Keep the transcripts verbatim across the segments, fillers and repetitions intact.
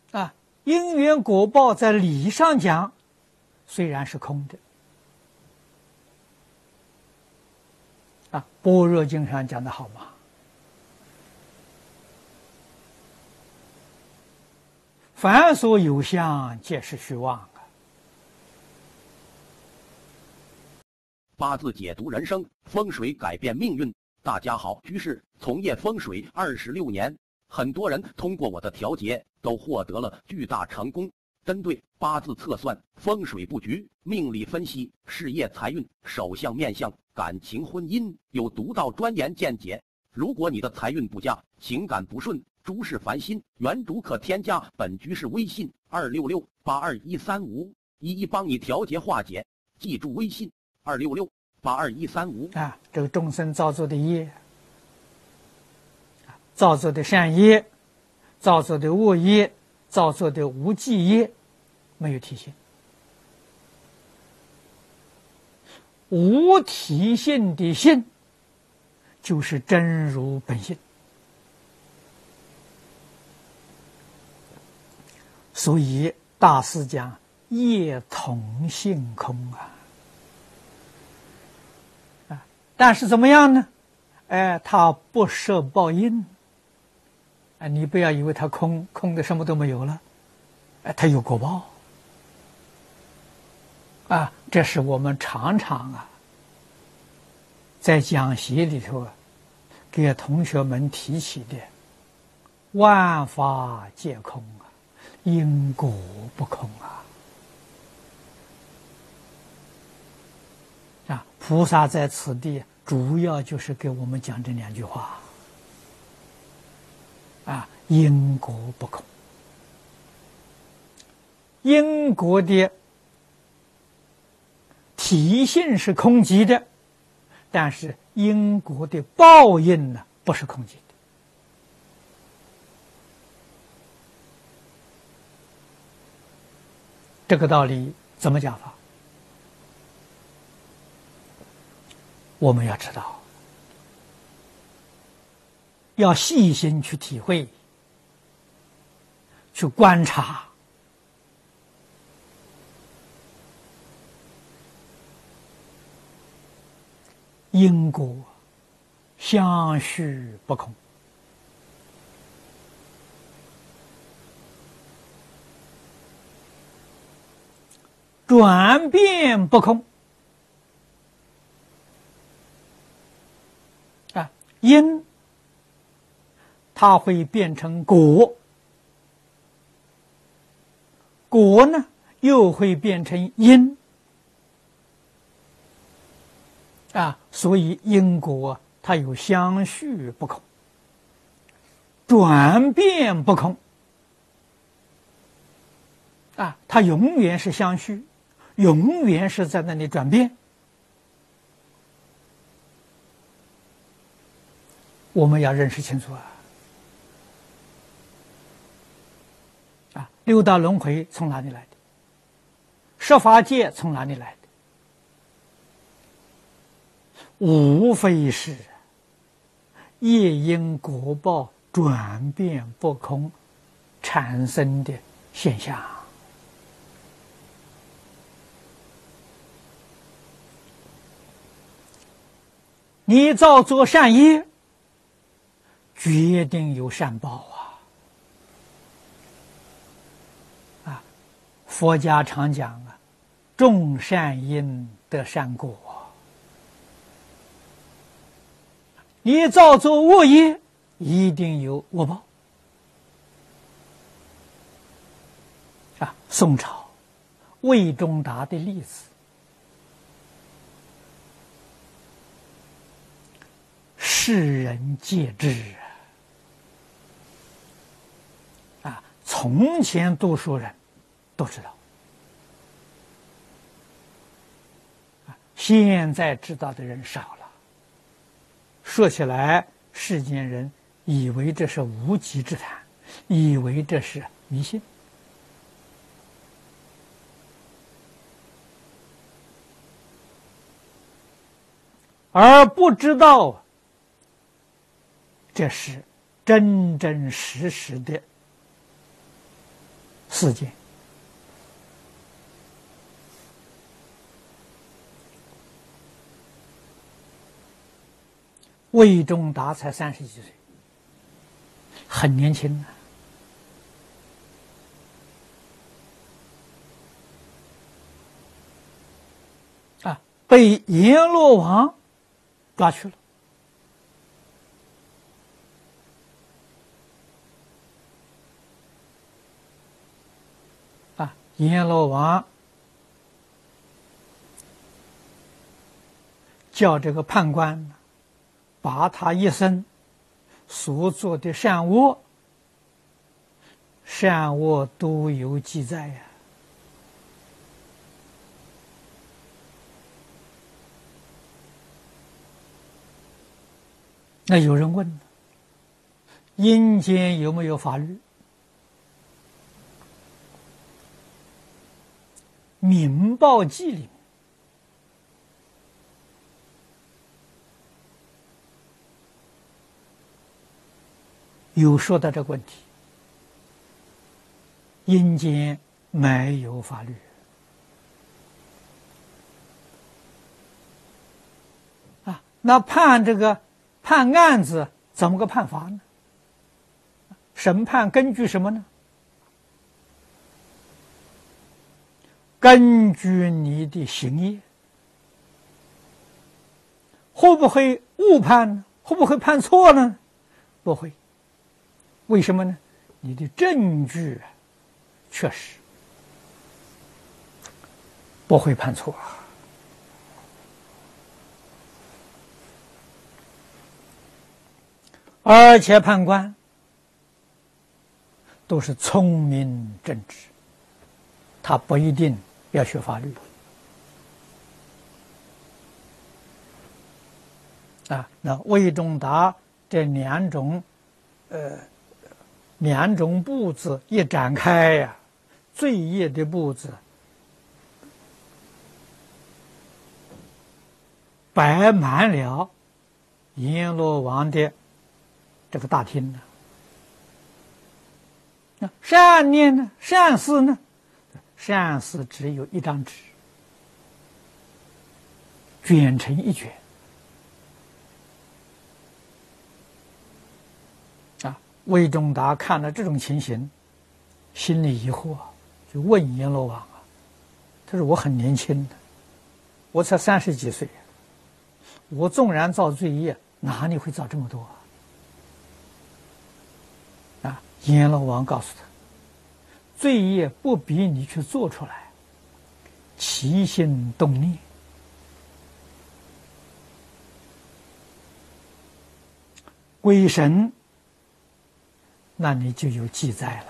啊，因缘果报在理上讲虽然是空的，啊，般若经上讲的好嘛，凡所有相，皆是虚妄啊。 八字解读人生，风水改变命运。大家好，居士从业风水二十六年，很多人通过我的调节都获得了巨大成功。针对八字测算、风水布局、命理分析、事业财运、手相面相、感情婚姻，有独到专研见解。如果你的财运不佳、情感不顺、诸事烦心，原主可添加本居士微信二六六八二一三五，一一帮你调节化解。记住微信二六六八二一三五啊，这个众生造作的业，造作的善业，造作的恶业，造作的无记业，没有体性。无体性的性，就是真如本性。所以大师讲业同性空啊。但是怎么样呢？哎，它不受报应。哎，你不要以为它空空的什么都没有了，哎，它有果报。啊，这是我们常常啊，在讲习里头啊，给同学们提起的“万法皆空啊，因果不空啊”。啊，菩萨在此地主要就是给我们讲这两句话。啊，因果不空，因果的体性是空寂的，但是因果的报应呢，不是空寂的。这个道理怎么讲法？我们要知道，要细心去体会，去观察，因果相续不空，转变不空。啊，因它会变成果，果呢又会变成因。啊，所以因果它有相续不空，转变不空。啊，它永远是相续，永远是在那里转变。我们要认识清楚啊！啊，六道轮回从哪里来的？十法界从哪里来的？无非是业因果报转变不空产生的现象。你造作善业，决定有善报啊！啊，佛家常讲啊，种善因得善果。你造作恶业，一定有恶报。啊，宋朝魏忠达的例子，世人皆知啊！从前读书人都知道，啊，现在知道的人少了。说起来，世间人以为这是无稽之谈，以为这是迷信，而不知道这是真真实实的四件。魏忠达才三十几岁，很年轻啊。啊，被阎罗王抓去了。啊，阎罗王叫这个判官把他一生所做的善恶，善恶都有记载呀。那有人问，阴间有没有法律？《民报记》里面有说到这个问题，阴间没有法律啊。那判这个判案子怎么个判法呢？审判根据什么呢？根据你的行业，会不会误判呢？会不会判错呢？不会。为什么呢？你的证据确实不会判错。而且判官都是聪明正直，他不一定要学法律啊。那魏忠达这两种呃两种步子一展开呀、啊，罪业的步子摆满了阎罗王的这个大厅呢。那善念呢？善事呢？善事只有一张纸，卷成一卷啊。魏忠达看了这种情形，心里疑惑，就问阎罗王啊，他说：“我很年轻的，我才三十几岁，我纵然造罪业，哪里会造这么多啊？”啊，阎罗王告诉他，罪业不比你去做出来，起心动念，鬼神，那你就有记载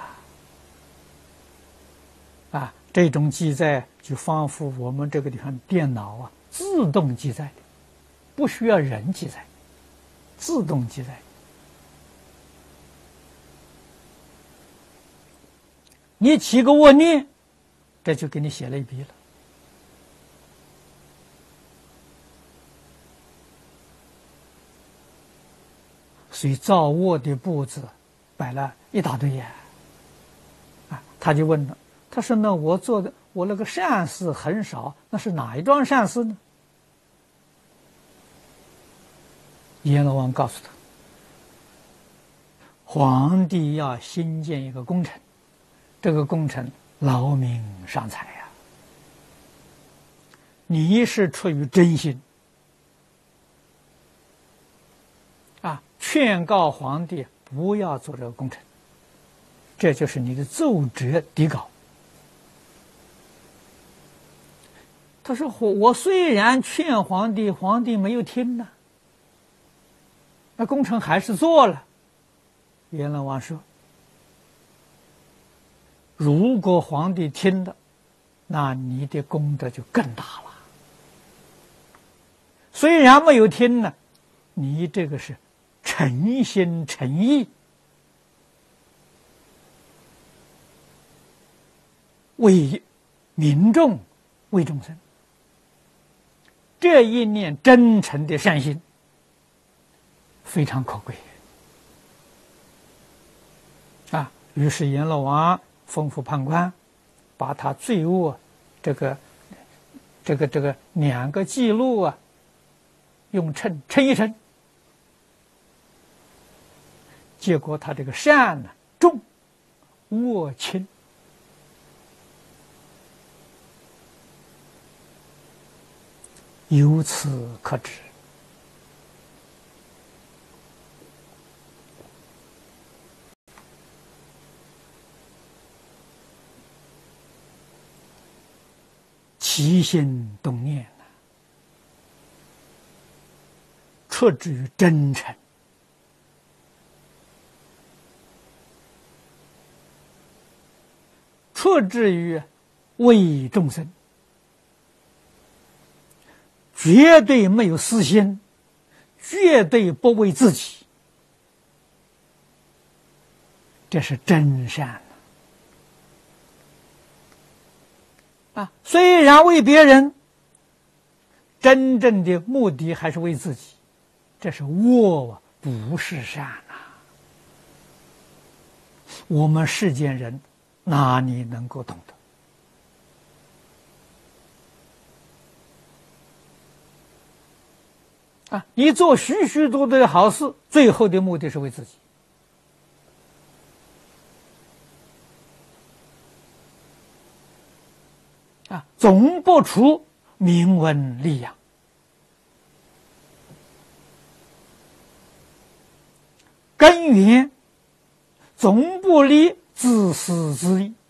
了。啊，这种记载就仿佛我们这个地方电脑啊，自动记载的，不需要人记载，自动记载。你起个恶念，这就给你写了一笔了。所以造恶的步子摆了一大堆呀。啊，他就问了，他说：“那我做的我那个善事很少，那是哪一桩善事呢？”阎罗王告诉他，皇帝要新建一个工程，这个工程劳民伤财呀、啊，你是出于真心啊，劝告皇帝不要做这个工程，这就是你的奏折底稿。他说：“我我虽然劝皇帝，皇帝没有听呢，那工程还是做了。”阎罗王说：“如果皇帝听了，那你的功德就更大了。虽然没有听呢，你这个是诚心诚意为民众、为众生，这一念真诚的善心非常可贵啊。”于是阎罗王吩咐判官把他罪恶这个这个这个两个记录啊，用称称一称，结果他这个善呢重，恶轻。由此可知，起心动念呢，出自于真诚，出自于为众生，绝对没有私心，绝对不为自己，这是真善啊！虽然为别人，真正的目的还是为自己，这是恶啊，不是善啊！我们世间人哪里能够懂得？啊！你做许许多多的好事，最后的目的是为自己。啊，总不出名闻利养，根源总不离自私自利。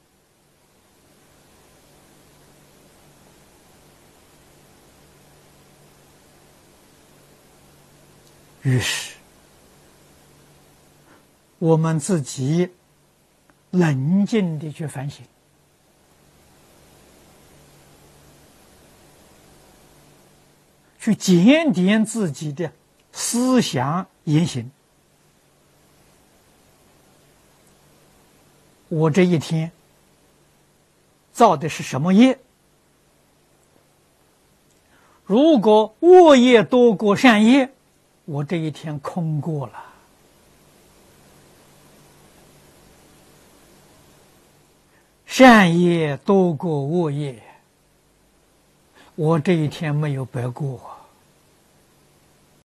于是，我们自己冷静地去反省，去检点自己的思想言行。我这一天造的是什么业？如果恶业多过善业，我这一天空过了。善业多过恶业，我这一天没有白过。